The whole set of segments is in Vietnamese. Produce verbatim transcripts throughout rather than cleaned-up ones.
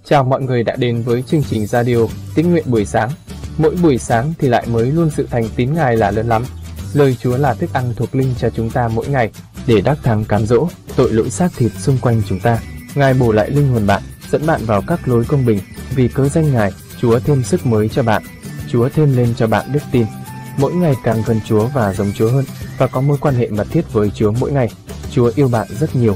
Chào mọi người đã đến với chương trình radio Tín nguyện buổi sáng. Mỗi buổi sáng thì lại mới luôn sự thành tín Ngài là lớn lắm. Lời Chúa là thức ăn thuộc linh cho chúng ta mỗi ngày để đắc thắng cám dỗ tội lỗi xác thịt xung quanh chúng ta. Ngài bổ lại linh hồn bạn, dẫn bạn vào các lối công bình. Vì cớ danh Ngài, Chúa thêm sức mới cho bạn. Chúa thêm lên cho bạn đức tin. Mỗi ngày càng gần Chúa và giống Chúa hơn, và có mối quan hệ mật thiết với Chúa mỗi ngày. Chúa yêu bạn rất nhiều.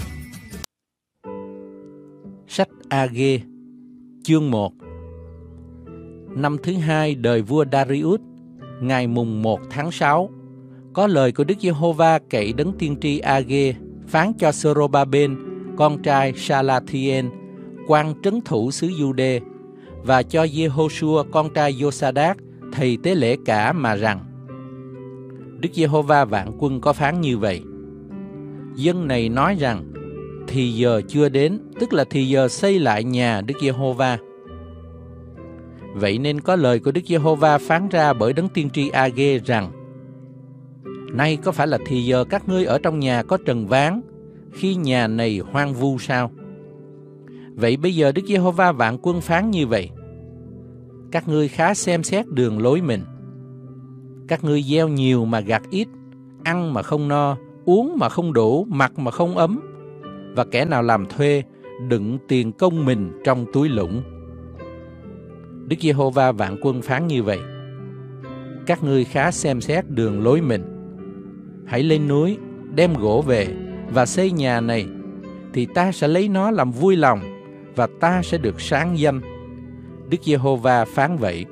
Sách A-gê, chương một. Năm thứ hai đời vua Darius, ngày mùng một tháng sáu, có lời của Đức Giê-hô-va cậy đấng tiên tri A-gê phán cho Sơ-rô-ba-bên, con trai Sa-la-thi-ên, quan trấn thủ xứ Giu-đê, và cho Giê-hô-shua, con trai Giô-sa-đát, thầy tế lễ cả mà rằng: Đức Giê-hô-va vạn quân có phán như vậy: Dân này nói rằng, thì giờ chưa đến, tức là thì giờ xây lại nhà Đức Giê-hô-va. Vậy nên có lời của Đức Giê-hô-va phán ra bởi đấng tiên tri A-gê rằng: Nay có phải là thì giờ các ngươi ở trong nhà có trần ván, khi nhà này hoang vu sao? Vậy bây giờ Đức Giê-hô-va vạn quân phán như vậy: Các ngươi khá xem xét đường lối mình. Các ngươi gieo nhiều mà gặt ít, ăn mà không no, uống mà không đủ, mặc mà không ấm, và kẻ nào làm thuê đựng tiền công mình trong túi lũng. Đức Giê-hô-va vạn quân phán như vậy: Các ngươi khá xem xét đường lối mình. Hãy lên núi, đem gỗ về và xây nhà này, thì ta sẽ lấy nó làm vui lòng, và ta sẽ được sáng danh. Đức Giê-hô-va phán vậy.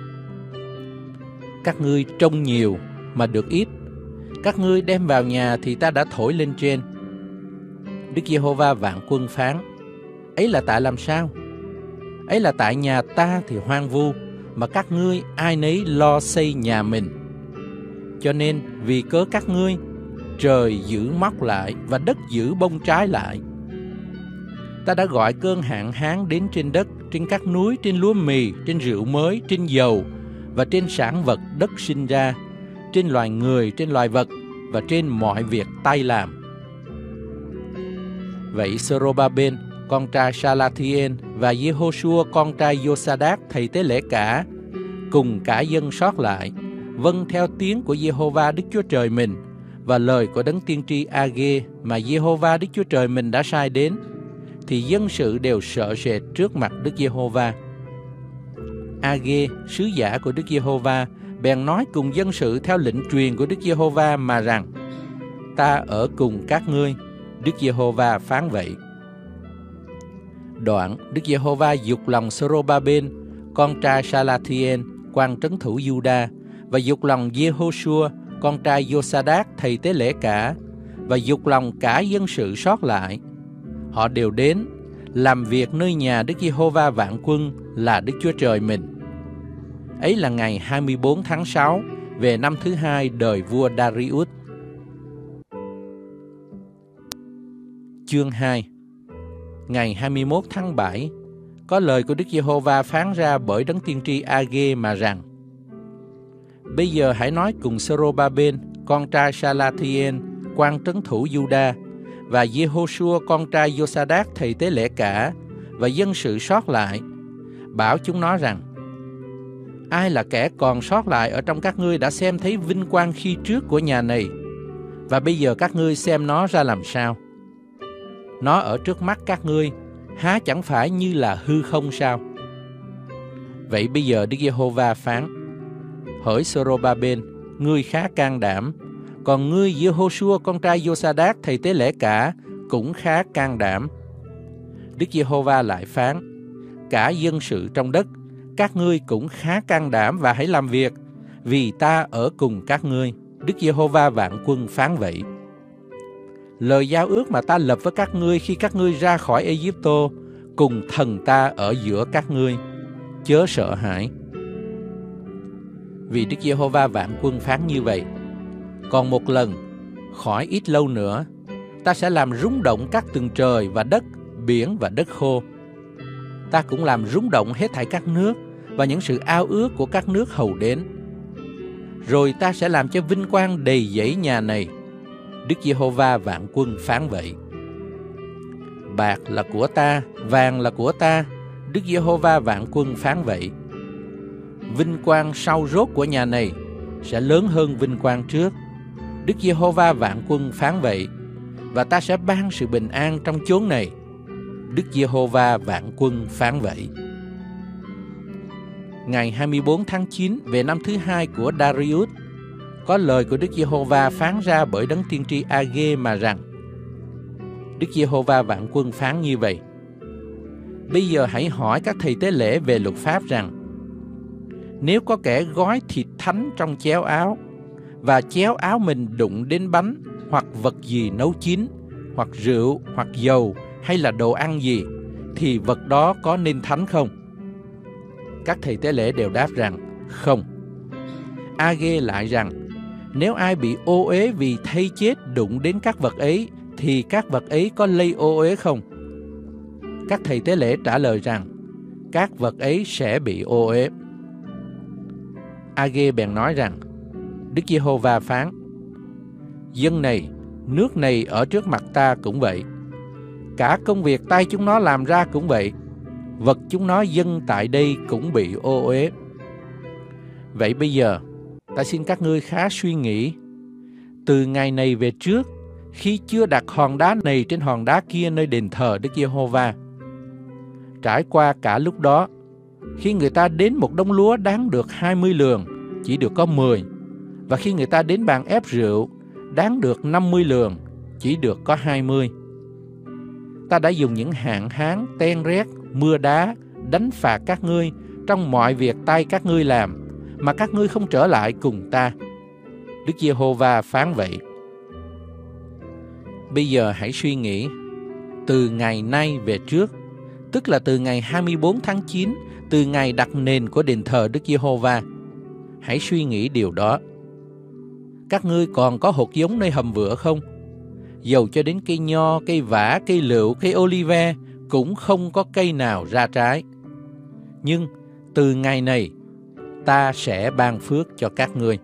Các ngươi trông nhiều mà được ít, các ngươi đem vào nhà thì ta đã thổi lên trên. Đức Giê-hô-va vạn quân phán: Ấy là tại làm sao? Ấy là tại nhà ta thì hoang vu, mà các ngươi ai nấy lo xây nhà mình. Cho nên vì cớ các ngươi, trời giữ móc lại và đất giữ bông trái lại. Ta đã gọi cơn hạn hán đến trên đất, trên các núi, trên lúa mì, trên rượu mới, trên dầu, và trên sản vật đất sinh ra, trên loài người, trên loài vật, và trên mọi việc tay làm. Vậy Sơ-rô-ba-bên, con trai Sa-la-thi-ên, và Giê-hô-shua, con trai Giô-sa-đát, thầy tế lễ cả, cùng cả dân sót lại, vâng theo tiếng của Giê-hô-va Đức Chúa Trời mình, và lời của đấng tiên tri A-gê mà Giê-hô-va Đức Chúa Trời mình đã sai đến, thì dân sự đều sợ sệt trước mặt Đức Giê-hô-va. A-gê, sứ giả của Đức Giê-hô-va, bèn nói cùng dân sự theo lệnh truyền của Đức Giê-hô-va mà rằng: Ta ở cùng các ngươi, Đức Giê-hô-va phán vậy. Đoạn Đức Giê-hô-va giục lòng Sơ-rô-ba-bên, con trai Sa-la-thi-ên, quan trấn thủ Giu-đa, và giục lòng Giê-hô-shua, con trai Giô-sa-đát, thầy tế lễ cả, và giục lòng cả dân sự sót lại. Họ đều đến làm việc nơi nhà Đức Giê-hô-va vạn quân là Đức Chúa Trời mình. Ấy là ngày hai mươi bốn tháng sáu, về năm thứ hai đời vua Darius. Chương hai. Ngày hai mươi mốt tháng bảy, có lời của Đức Giê-hô-va phán ra bởi đấng tiên tri A-gê mà rằng: Bây giờ hãy nói cùng Sơ-rô-ba-bên, con trai Sa-la-thi-ên, quan trấn thủ Giu-đa, và Giê-hô-shua, con trai Giô-sa-đát, thầy tế lễ cả, và dân sự sót lại, bảo chúng nó rằng: Ai là kẻ còn sót lại ở trong các ngươi đã xem thấy vinh quang khi trước của nhà này, và bây giờ các ngươi xem nó ra làm sao? Nó ở trước mắt các ngươi, há chẳng phải như là hư không sao? Vậy bây giờ Đức Giê-hô-va phán: Hỡi Sơ-rô-ba-bên, ngươi khá can đảm, còn ngươi Giê-hô-shua, con trai Giô-sa-đát, thầy tế lễ cả, cũng khá can đảm. Đức Giê-hô-va lại phán: Cả dân sự trong đất, các ngươi cũng khá can đảm và hãy làm việc, vì ta ở cùng các ngươi. Đức Giê-hô-va vạn quân phán vậy. Lời giao ước mà ta lập với các ngươi khi các ngươi ra khỏi Ê-díp-tô, cùng thần ta ở giữa các ngươi, chớ sợ hãi. Vì Đức Giê-hô-va vạn quân phán như vậy: Còn một lần, khỏi ít lâu nữa, ta sẽ làm rung động các tầng trời và đất, biển và đất khô. Ta cũng làm rung động hết thảy các nước và những sự ao ước của các nước hầu đến. Rồi ta sẽ làm cho vinh quang đầy dẫy nhà này. Đức Giê-hô-va vạn quân phán vậy. Bạc là của ta, vàng là của ta, Đức Giê-hô-va vạn quân phán vậy: vinh quang sau rốt của nhà này sẽ lớn hơn vinh quang trước. Đức Giê-hô-va vạn quân phán vậy, và ta sẽ ban sự bình an trong chốn này. Đức Giê-hô-va vạn quân phán vậy. Ngày hai mươi bốn tháng chín về năm thứ hai của Darius, có lời của Đức Giê-hô-va phán ra bởi đấng tiên tri A-gê mà rằng: Đức Giê-hô-va vạn quân phán như vậy: bây giờ hãy hỏi các thầy tế lễ về luật pháp rằng, nếu có kẻ gói thịt thánh trong chéo áo, và chéo áo mình đụng đến bánh hoặc vật gì nấu chín, hoặc rượu, hoặc dầu, hay là đồ ăn gì, thì vật đó có nên thánh không? Các thầy tế lễ đều đáp rằng không. A-gê lại rằng, nếu ai bị ô uế vì thây chết đụng đến các vật ấy, thì các vật ấy có lây ô uế không? Các thầy tế lễ trả lời rằng, các vật ấy sẽ bị ô uế. A-gê bèn nói rằng, Đức Giê-hô-va phán: dân này, nước này ở trước mặt ta cũng vậy. Cả công việc tay chúng nó làm ra cũng vậy. Vật chúng nó dâng tại đây cũng bị ô uế. Vậy bây giờ, ta xin các ngươi khá suy nghĩ. Từ ngày này về trước, khi chưa đặt hòn đá này trên hòn đá kia nơi đền thờ Đức Giê-hô-va, trải qua cả lúc đó, khi người ta đến một đống lúa đáng được hai mươi lường, chỉ được có mười. Và khi người ta đến bàn ép rượu, đáng được năm mươi lường, chỉ được có hai mươi. Ta đã dùng những hạn hán, ten rét, mưa đá, đánh phạt các ngươi trong mọi việc tay các ngươi làm, mà các ngươi không trở lại cùng ta. Đức Giê-hô-va phán vậy. Bây giờ hãy suy nghĩ, từ ngày nay về trước, tức là từ ngày hai mươi bốn tháng chín, từ ngày đặt nền của đền thờ Đức Giê-hô-va, hãy suy nghĩ điều đó. Các ngươi còn có hột giống nơi hầm vựa không? Dầu cho đến cây nho, cây vả, cây lựu, cây olive cũng không có cây nào ra trái. Nhưng từ ngày này, ta sẽ ban phước cho các ngươi.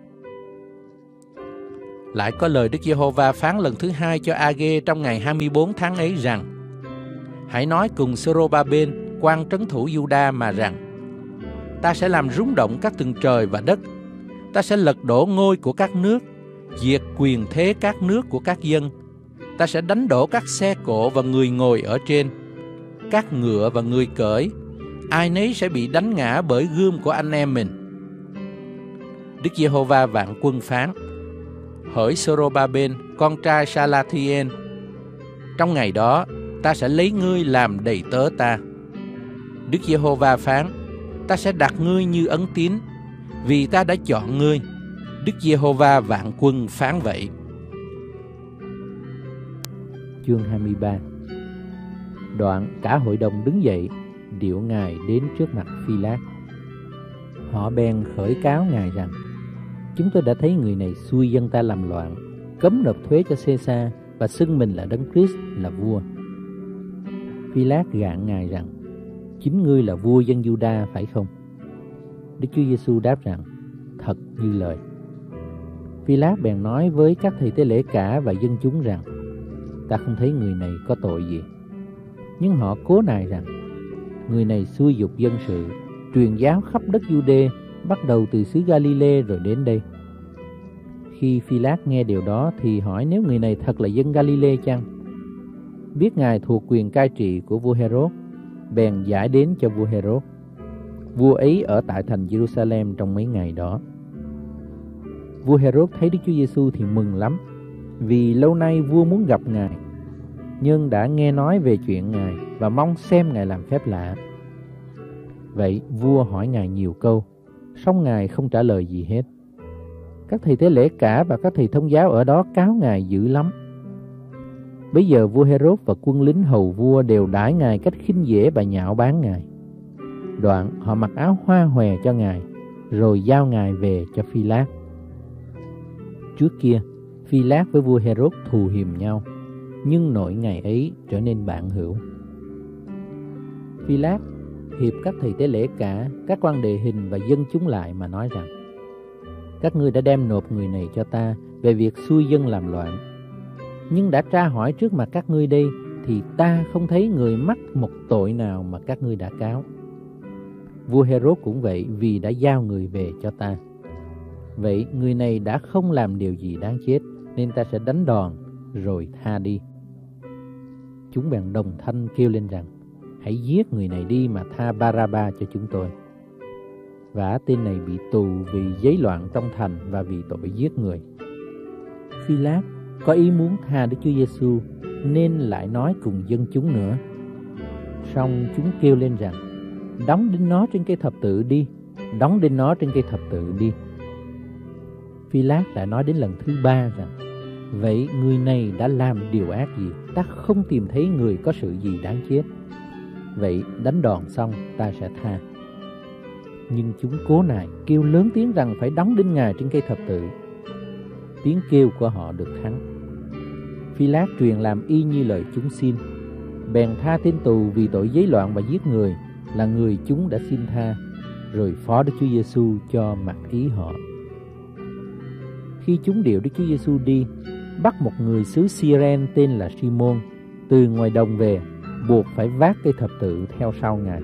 Lại có lời Đức Giê-hô-va phán lần thứ hai cho A-gê trong ngày hai mươi bốn tháng ấy rằng: hãy nói cùng Sơ-rô-ba-bên, quan trấn thủ Giu-đa mà rằng, ta sẽ làm rung động các tầng trời và đất. Ta sẽ lật đổ ngôi của các nước, diệt quyền thế các nước của các dân. Ta sẽ đánh đổ các xe cộ và người ngồi ở trên, các ngựa và người cưỡi. Ai nấy sẽ bị đánh ngã bởi gươm của anh em mình. Đức Giê-hô-va vạn quân phán: hỡi Sơ-rô-ba-bên, con trai Sa-la-thi-en, trong ngày đó ta sẽ lấy ngươi làm đầy tớ ta. Đức Giê-hô-va phán: ta sẽ đặt ngươi như ấn tín, vì ta đã chọn ngươi. Đức Giê-hô-va vạn quân phán vậy. Chương hai mươi ba. Đoạn cả hội đồng đứng dậy, điệu ngài đến trước mặt Phi-lát. Họ bèn khởi cáo ngài rằng: chúng tôi đã thấy người này xui dân ta làm loạn, cấm nộp thuế cho Xê-sa và xưng mình là Đấng Christ, là vua. Phi-lát gạn ngài rằng: chính ngươi là vua dân Giu-đa phải không? Đức Chúa Giêsu đáp rằng: thật như lời. Phi-lát bèn nói với các thầy tế lễ cả và dân chúng rằng: ta không thấy người này có tội gì. Nhưng họ cố nài rằng: người này xúi giục dân sự, truyền giáo khắp đất Giu-đê, bắt đầu từ xứ Ga-li-lê rồi đến đây. Khi Phi-lát nghe điều đó thì hỏi nếu người này thật là dân Ga-li-lê chăng? Biết ngài thuộc quyền cai trị của vua Hê-rốt, bèn giải đến cho vua Hê-rốt. Vua ấy ở tại thành Giê-ru-sa-lem trong mấy ngày đó. Vua Hê-rốt thấy Đức Chúa Giêsu thì mừng lắm, vì lâu nay vua muốn gặp ngài, nhưng đã nghe nói về chuyện ngài và mong xem ngài làm phép lạ. Vậy vua hỏi ngài nhiều câu, song ngài không trả lời gì hết. Các thầy tế lễ cả và các thầy thông giáo ở đó cáo ngài dữ lắm. Bây giờ vua Hê-rốt và quân lính hầu vua đều đãi ngài cách khinh dễ và nhạo báng ngài. Đoạn họ mặc áo hoa hòe cho ngài, rồi giao ngài về cho Phi-lát. Trước kia, Phi-lát với vua Hê-rốt thù hiềm nhau, nhưng nội ngày ấy trở nên bạn hữu. Phi-lát hiệp các thầy tế lễ cả, các quan đề hình và dân chúng lại mà nói rằng: các ngươi đã đem nộp người này cho ta về việc xui dân làm loạn. Nhưng đã tra hỏi trước mặt các ngươi đây, thì ta không thấy người mắc một tội nào mà các ngươi đã cáo. Vua Herod cũng vậy, vì đã giao người về cho ta. Vậy người này đã không làm điều gì đáng chết, nên ta sẽ đánh đòn rồi tha đi. Chúng bèn đồng thanh kêu lên rằng: hãy giết người này đi mà tha Ba-ra-ba cho chúng tôi. Vả tên này bị tù vì giấy loạn trong thành và vì tội giết người. Phi-lát có ý muốn tha Đức Chúa Giêsu nên lại nói cùng dân chúng nữa. Song chúng kêu lên rằng: đóng đinh nó trên cây thập tự đi, đóng đinh nó trên cây thập tự đi. Phi-lát lại nói đến lần thứ ba rằng: vậy người này đã làm điều ác gì? Ta không tìm thấy người có sự gì đáng chết. Vậy đánh đòn xong ta sẽ tha. Nhưng chúng cố nài kêu lớn tiếng rằng phải đóng đinh Ngài trên cây thập tự. Tiếng kêu của họ được thắng. Phi-lát truyền làm y như lời chúng xin, bèn tha tên tù vì tội giấy loạn và giết người, là người chúng đã xin tha, rồi phó Đức Chúa Giêsu cho mặc ý họ. Khi chúng điệu Đức Chúa Giêsu đi, bắt một người xứ Cyrene tên là Simon từ ngoài đồng về, buộc phải vác cây thập tự theo sau Ngài.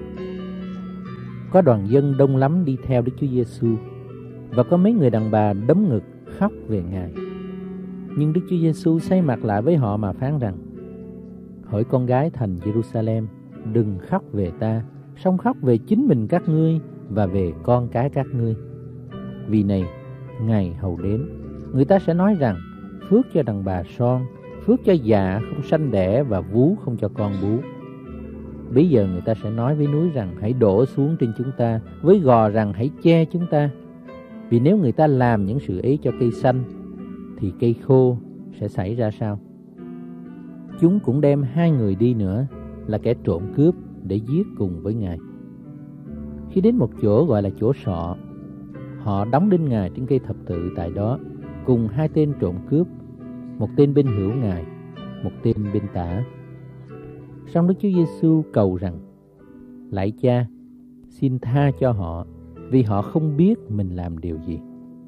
Có đoàn dân đông lắm đi theo Đức Chúa Giêsu, và có mấy người đàn bà đấm ngực khóc về Ngài. Nhưng Đức Chúa Giêsu xoay mặt lại với họ mà phán rằng: hỡi con gái thành Jerusalem, đừng khóc về ta, song khóc về chính mình các ngươi và về con cái các ngươi. Vì này, ngày hầu đến, người ta sẽ nói rằng: phước cho đàn bà son, phước cho dạ không sanh đẻ và vú không cho con bú. Bây giờ người ta sẽ nói với núi rằng: hãy đổ xuống trên chúng ta, với gò rằng: hãy che chúng ta. Vì nếu người ta làm những sự ấy cho cây xanh, thì cây khô sẽ xảy ra sao? Chúng cũng đem hai người đi nữa, là kẻ trộm cướp, để giết cùng với Ngài. Khi đến một chỗ gọi là chỗ sọ, họ đóng đinh Ngài trên cây thập tự tại đó, cùng hai tên trộm cướp, một tên bên hữu Ngài, một tên bên tả. Song Đức Chúa Giêsu cầu rằng: lạy Cha, xin tha cho họ, vì họ không biết mình làm điều gì.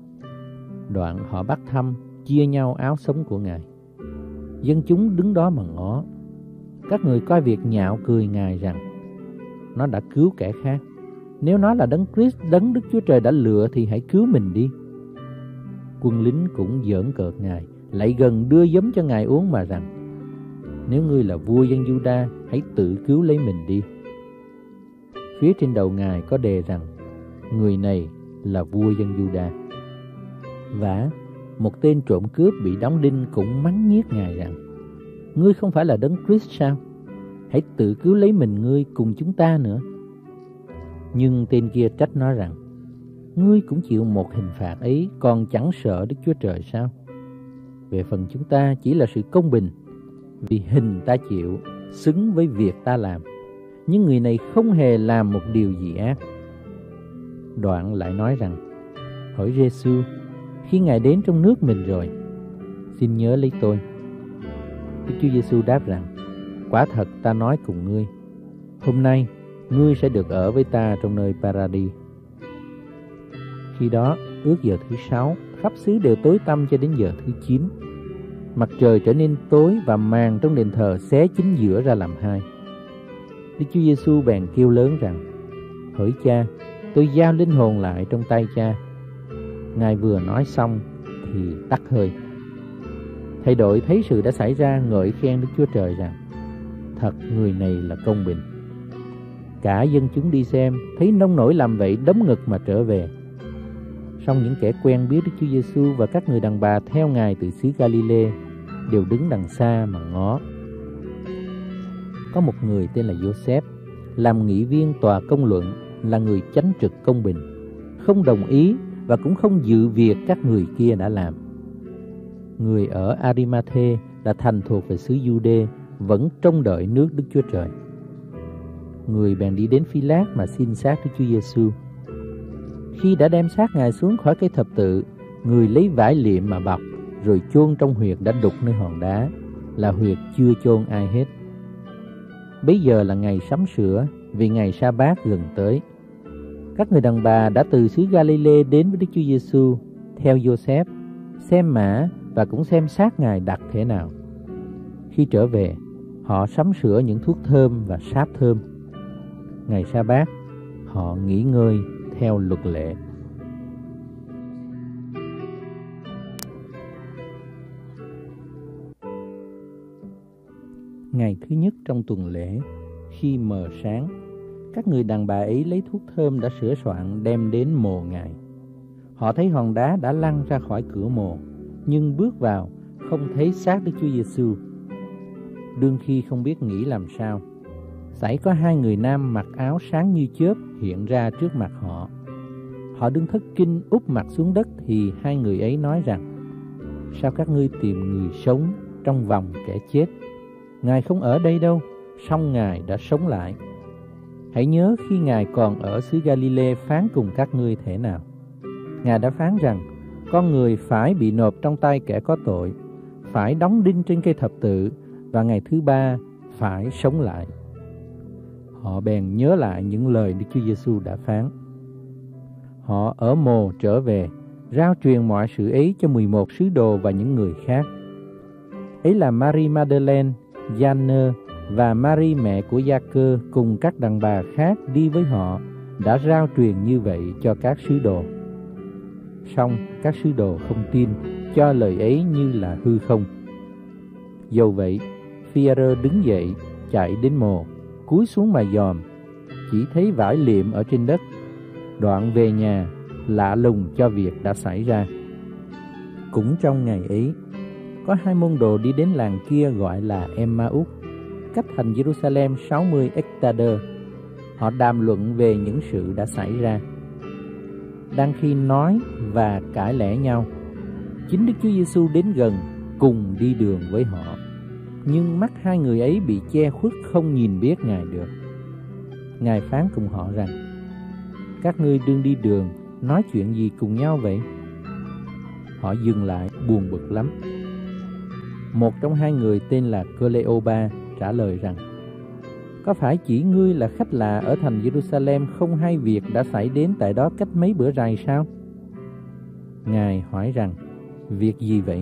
Đoạn họ bắt thăm, chia nhau áo sống của Ngài. Dân chúng đứng đó mà ngó. Các người coi việc nhạo cười Ngài rằng: nó đã cứu kẻ khác. Nếu nó là Đấng Christ, Đấng Đức Chúa Trời đã lựa, thì hãy cứu mình đi. Quân lính cũng giỡn cợt Ngài, lại gần đưa giấm cho Ngài uống mà rằng: nếu ngươi là vua dân Giu-đa, hãy tự cứu lấy mình đi. Phía trên đầu Ngài có đề rằng: người này là vua dân Giu-đa. Vả, một tên trộm cướp bị đóng đinh cũng mắng nhiếc Ngài rằng: ngươi không phải là Đấng Christ sao? Hãy tự cứu lấy mình ngươi cùng chúng ta nữa. Nhưng tên kia trách nó rằng: ngươi cũng chịu một hình phạt ấy, còn chẳng sợ Đức Chúa Trời sao? Về phần chúng ta chỉ là sự công bình, vì hình ta chịu xứng với việc ta làm, nhưng người này không hề làm một điều gì ác. Đoạn lại nói rằng: hỡi Giê-xu, khi Ngài đến trong nước mình rồi, xin nhớ lấy tôi. Đức Chúa Giêsu đáp rằng: quả thật ta nói cùng ngươi, hôm nay ngươi sẽ được ở với ta trong nơi Paradis. Khi đó ước giờ thứ sáu, khắp xứ đều tối tăm cho đến giờ thứ chín. Mặt trời trở nên tối và màn trong đền thờ xé chính giữa ra làm hai. Đức Chúa Giêsu bèn kêu lớn rằng: hỡi Cha, tôi giao linh hồn lại trong tay Cha. Ngài vừa nói xong thì tắt hơi. Thầy đội thấy sự đã xảy ra, ngợi khen Đức Chúa Trời rằng: thật người này là công bình. Cả dân chúng đi xem thấy nông nổi làm vậy, đấm ngực mà trở về. Song những kẻ quen biết Đức Chúa Giêsu và các người đàn bà theo Ngài từ xứ Galilee đều đứng đằng xa mà ngó. Có một người tên là Giô-xép, làm nghị viên tòa công luận, là người chánh trực công bình, không đồng ý và cũng không dự việc các người kia đã làm. Người ở Ari-ma-thê là thành thuộc về xứ Giu-đê, vẫn trông đợi nước Đức Chúa Trời. Người bèn đi đến Phi-lát mà xin xác Đức Chúa Giêsu. Khi đã đem xác Ngài xuống khỏi cây thập tự, người lấy vải liệm mà bọc, rồi chôn trong huyệt đã đục nơi hòn đá, là huyệt chưa chôn ai hết. Bấy giờ là ngày sắm sửa, vì ngày sa-bát gần tới. Các người đàn bà đã từ xứ Galilee đến với Đức Chúa Giêsu theo Giô-xép, xem mả và cũng xem xác Ngài đặt thế nào. Khi trở về, họ sắm sửa những thuốc thơm và sáp thơm. Ngày sa-bát, họ nghỉ ngơi theo luật lệ. Ngày thứ nhất trong tuần lễ, khi mờ sáng, các người đàn bà ấy lấy thuốc thơm đã sửa soạn đem đến mồ Ngài. Họ thấy hòn đá đã lăn ra khỏi cửa mồ, nhưng bước vào không thấy xác Đức Chúa Giêsu. Đương khi không biết nghĩ làm sao, xảy có hai người nam mặc áo sáng như chớp hiện ra trước mặt họ. Họ đương thất kinh úp mặt xuống đất, thì hai người ấy nói rằng: sao các ngươi tìm người sống trong vòng kẻ chết? Ngài không ở đây đâu, song Ngài đã sống lại. Hãy nhớ khi Ngài còn ở xứ Galilee phán cùng các ngươi thế nào. Ngài đã phán rằng con người phải bị nộp trong tay kẻ có tội, phải đóng đinh trên cây thập tự, và ngày thứ ba phải sống lại. Họ bèn nhớ lại những lời Đức Chúa Giêsu đã phán. Họ ở mồ trở về, rao truyền mọi sự ấy cho mười một sứ đồ và những người khác. Ấy là Mary Magdalene, Gianơ và Mary mẹ của Gia-cơ cùng các đàn bà khác đi với họ đã rao truyền như vậy cho các sứ đồ. Song các sứ đồ không tin, cho lời ấy như là hư không. Dầu vậy, Phi-e-rơ đứng dậy, chạy đến mồ, cúi xuống mà dòm, chỉ thấy vải liệm ở trên đất. Đoạn về nhà, lạ lùng cho việc đã xảy ra. Cũng trong ngày ấy, có hai môn đồ đi đến làng kia gọi là Emma-út, cách thành Jerusalem sáu mươi ếch-ta-đơ. Họ đàm luận về những sự đã xảy ra. Đang khi nói và cãi lẽ nhau, chính Đức Chúa Giêsu đến gần cùng đi đường với họ. Nhưng mắt hai người ấy bị che khuất, không nhìn biết Ngài được. Ngài phán cùng họ rằng: các ngươi đương đi đường, nói chuyện gì cùng nhau vậy? Họ dừng lại buồn bực lắm. Một trong hai người tên là Cleopa trả lời rằng: có phải chỉ ngươi là khách lạ ở thành Jerusalem không hay việc đã xảy đến tại đó cách mấy bữa rày sao? Ngài hỏi rằng: việc gì vậy?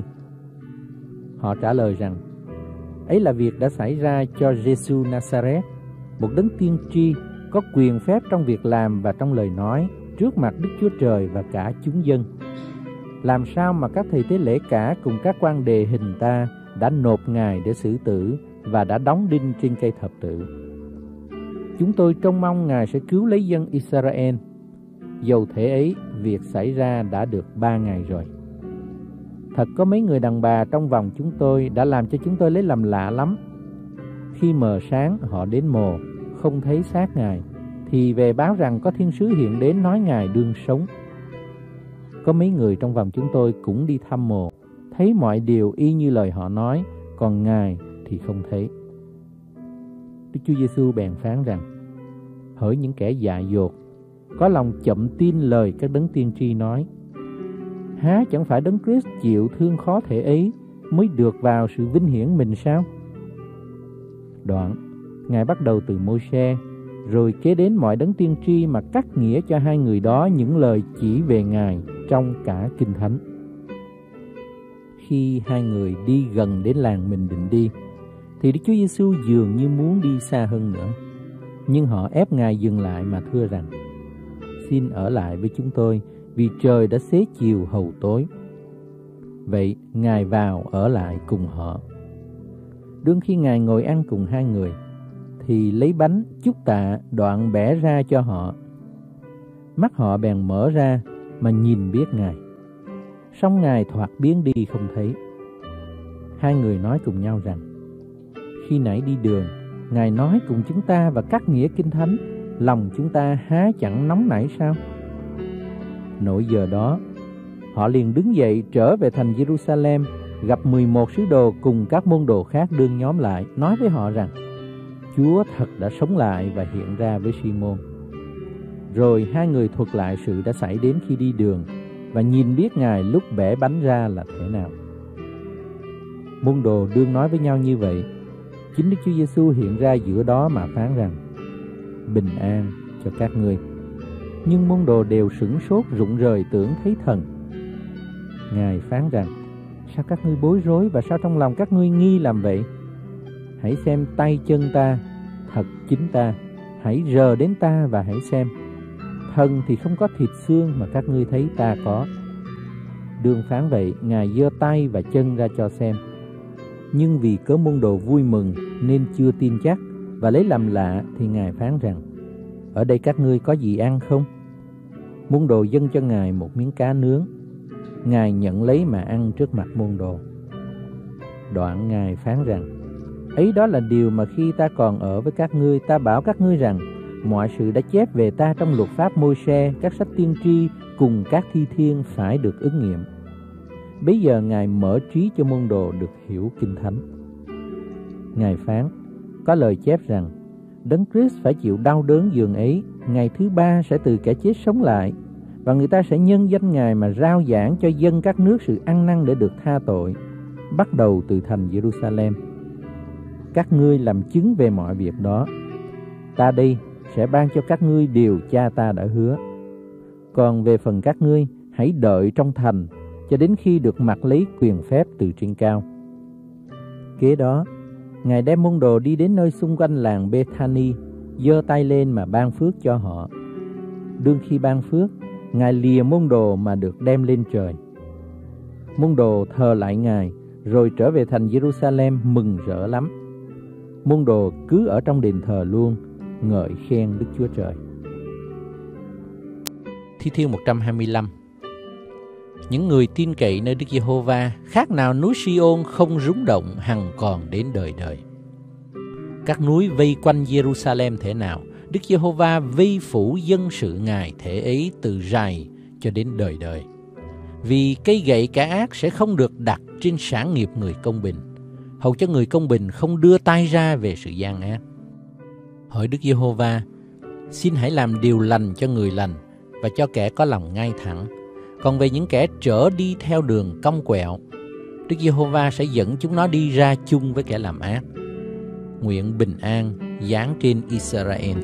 Họ trả lời rằng: ấy là việc đã xảy ra cho Giêsu Nazareth, một đấng tiên tri có quyền phép trong việc làm và trong lời nói trước mặt Đức Chúa Trời và cả chúng dân. Làm sao mà các thầy tế lễ cả cùng các quan đề hình ta đã nộp Ngài để xử tử và đã đóng đinh trên cây thập tự. Chúng tôi trông mong Ngài sẽ cứu lấy dân Israel. Dầu thế ấy, việc xảy ra đã được ba ngày rồi. Thật có mấy người đàn bà trong vòng chúng tôi đã làm cho chúng tôi lấy làm lạ lắm. Khi mờ sáng họ đến mồ, không thấy xác Ngài, thì về báo rằng có thiên sứ hiện đến nói Ngài đương sống. Có mấy người trong vòng chúng tôi cũng đi thăm mồ, thấy mọi điều y như lời họ nói, còn Ngài thì không thấy. Đức Chúa Giêsu bèn phán rằng: hỡi những kẻ dại dột, có lòng chậm tin lời các đấng tiên tri nói, há chẳng phải đấng Christ chịu thương khó thể ấy mới được vào sự vinh hiển mình sao? Đoạn Ngài bắt đầu từ Môi-se, rồi kế đến mọi đấng tiên tri mà cắt nghĩa cho hai người đó những lời chỉ về Ngài trong cả Kinh Thánh. Khi hai người đi gần đến làng mình định đi, thì Đức Chúa Giêsu dường như muốn đi xa hơn nữa. Nhưng họ ép Ngài dừng lại mà thưa rằng: xin ở lại với chúng tôi, vì trời đã xế chiều hầu tối. Vậy Ngài vào ở lại cùng họ. Đương khi Ngài ngồi ăn cùng hai người, thì lấy bánh chúc tạ, đoạn bẻ ra cho họ. Mắt họ bèn mở ra mà nhìn biết Ngài, song Ngài thoạt biến đi không thấy. Hai người nói cùng nhau rằng: khi nãy đi đường, Ngài nói cùng chúng ta và cắt nghĩa Kinh Thánh, lòng chúng ta há chẳng nóng nảy sao? Nỗi giờ đó, họ liền đứng dậy trở về thành Jerusalem, gặp mười một sứ đồ cùng các môn đồ khác đương nhóm lại, nói với họ rằng: Chúa thật đã sống lại và hiện ra với Si-môn. Rồi hai người thuật lại sự đã xảy đến khi đi đường và nhìn biết Ngài lúc bẻ bánh ra là thế nào. Môn đồ đương nói với nhau như vậy, chính Đức Chúa Giêsu hiện ra giữa đó mà phán rằng: bình an cho các ngươi. Nhưng môn đồ đều sửng sốt rụng rời tưởng thấy thần. Ngài phán rằng: sao các ngươi bối rối và sao trong lòng các ngươi nghi làm vậy? Hãy xem tay chân ta, thật chính ta. Hãy rờ đến ta và hãy xem. thần thì không có thịt xương mà các ngươi thấy ta có. Đương phán vậy, Ngài giơ tay và chân ra cho xem. Nhưng vì cớ môn đồ vui mừng nên chưa tin chắc, và lấy làm lạ thì Ngài phán rằng: ở đây các ngươi có gì ăn không? Môn đồ dâng cho Ngài một miếng cá nướng. Ngài nhận lấy mà ăn trước mặt môn đồ. Đoạn Ngài phán rằng: ấy đó là điều mà khi ta còn ở với các ngươi, ta bảo các ngươi rằng mọi sự đã chép về ta trong luật pháp Môi-se, các sách tiên tri cùng các thi thiên phải được ứng nghiệm. Bấy giờ Ngài mở trí cho môn đồ được hiểu kinh thánh. Ngài phán: có lời chép rằng Đấng Christ phải chịu đau đớn giường ấy, ngày thứ ba sẽ từ kẻ chết sống lại, và người ta sẽ nhân danh Ngài mà rao giảng cho dân các nước sự ăn năn để được tha tội, bắt đầu từ thành Jerusalem. Các ngươi làm chứng về mọi việc đó. Ta đây sẽ ban cho các ngươi điều cha ta đã hứa. Còn về phần các ngươi, hãy đợi trong thành cho đến khi được mặc lấy quyền phép từ trên cao. Kế đó, Ngài đem môn đồ đi đến nơi xung quanh làng Bethany, giơ tay lên mà ban phước cho họ. Đương khi ban phước, Ngài lìa môn đồ mà được đem lên trời. Môn đồ thờ lại Ngài, rồi trở về thành Jerusalem mừng rỡ lắm. Môn đồ cứ ở trong đền thờ luôn, ngợi khen Đức Chúa Trời. Thi Thiên một trăm hai mươi lăm. Những người tin cậy nơi Đức Giê-hô-va, khác nào núi Si-ôn không rúng động hằng còn đến đời đời. Các núi vây quanh Jerusalem thế nào, Đức Giê-hô-va vây phủ dân sự Ngài thể ấy từ rày cho đến đời đời. Vì cây gậy kẻ ác sẽ không được đặt trên sản nghiệp người công bình, hầu cho người công bình không đưa tay ra về sự gian ác. Hỡi Đức Giê-hô-va, xin hãy làm điều lành cho người lành và cho kẻ có lòng ngay thẳng. Còn về những kẻ trở đi theo đường cong quẹo, Đức Giê-hô-va sẽ dẫn chúng nó đi ra chung với kẻ làm ác. Nguyện bình an giáng trên Israel.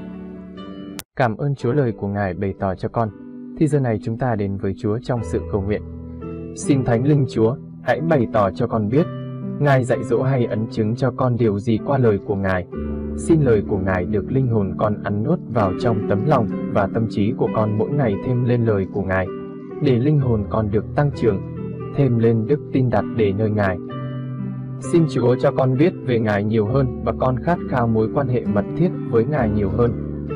Cảm ơn Chúa lời của Ngài bày tỏ cho con. Thì giờ này chúng ta đến với Chúa trong sự cầu nguyện. Xin Thánh Linh Chúa, hãy bày tỏ cho con biết, Ngài dạy dỗ hay ấn chứng cho con điều gì qua lời của Ngài. Xin lời của Ngài được linh hồn con ăn nuốt vào trong tấm lòng và tâm trí của con mỗi ngày thêm lên lời của Ngài, để linh hồn con được tăng trưởng, thêm lên đức tin đặt để nơi Ngài. Xin Chúa cho con biết về Ngài nhiều hơn và con khát khao mối quan hệ mật thiết với Ngài nhiều hơn.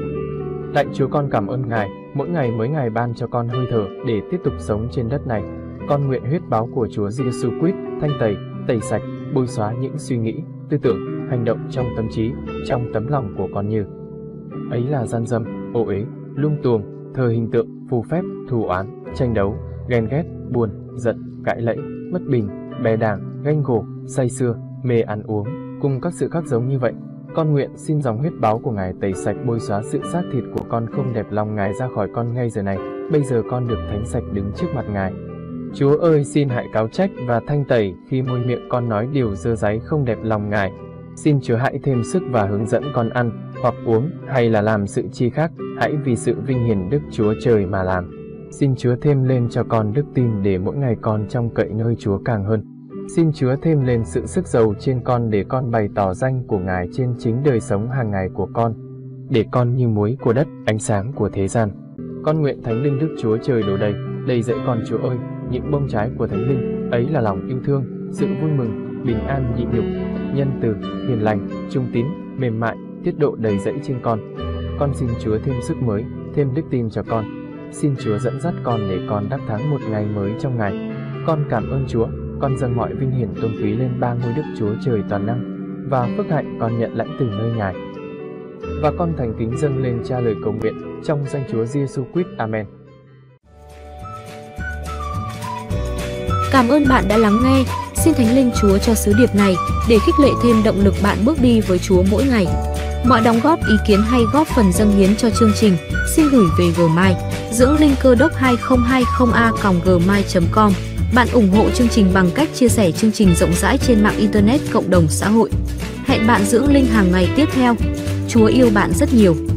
Lạy Chúa, con cảm ơn Ngài, mỗi ngày mới Ngài ban cho con hơi thở để tiếp tục sống trên đất này. Con nguyện huyết báo của Chúa Giêsu Christ thanh tẩy, tẩy sạch, bôi xóa những suy nghĩ, tư tưởng, hành động trong tâm trí, trong tấm lòng của con như ấy là gian dâm, ô uế, lung tuồng, thờ hình tượng, phù phép, thù oán, tranh đấu, ghen ghét, buồn, giận, cãi lẫy, mất bình, bè đảng, ganh gổ, say sưa, mê ăn uống, cùng các sự khác giống như vậy. Con nguyện xin dòng huyết báo của Ngài tẩy sạch, bôi xóa sự xác thịt của con không đẹp lòng Ngài ra khỏi con ngay giờ này. Bây giờ con được thánh sạch đứng trước mặt Ngài. Chúa ơi, xin hãy cáo trách và thanh tẩy khi môi miệng con nói điều dơ dáy không đẹp lòng Ngài. Xin Chúa hãy thêm sức và hướng dẫn con ăn, hoặc uống, hay là làm sự chi khác, hãy vì sự vinh hiển Đức Chúa Trời mà làm. Xin Chúa thêm lên cho con đức tin để mỗi ngày con trông cậy nơi Chúa càng hơn. Xin Chúa thêm lên sự sức giàu trên con để con bày tỏ danh của Ngài trên chính đời sống hàng ngày của con, để con như muối của đất, ánh sáng của thế gian. Con nguyện Thánh Linh Đức Chúa Trời đổ đầy, đầy dẫy con Chúa ơi, những bông trái của Thánh Linh, ấy là lòng yêu thương, sự vui mừng, bình an nhịn nhục, nhân từ, hiền lành, trung tín, mềm mại, tiết độ đầy dẫy trên con. Con xin Chúa thêm sức mới, thêm đức tin cho con. Xin Chúa dẫn dắt con để con đắc thắng một ngày mới trong Ngài. Con cảm ơn Chúa, con dâng mọi vinh hiển tôn quý lên ba ngôi Đức Chúa Trời toàn năng, và phước hạnh con nhận lãnh từ nơi Ngài. Và con thành kính dâng lên Cha lời cầu nguyện trong danh Chúa Giêsu Christ. Amen. Cảm ơn bạn đã lắng nghe. Xin Thánh Linh Chúa cho sứ điệp này để khích lệ thêm động lực bạn bước đi với Chúa mỗi ngày. Mọi đóng góp, ý kiến hay góp phần dâng hiến cho chương trình xin gửi về Gmail dưỡng linh cơ đốc hai không hai không a còng gmail chấm com. Bạn ủng hộ chương trình bằng cách chia sẻ chương trình rộng rãi trên mạng Internet, cộng đồng xã hội. Hẹn bạn dưỡng linh hàng ngày tiếp theo. Chúa yêu bạn rất nhiều.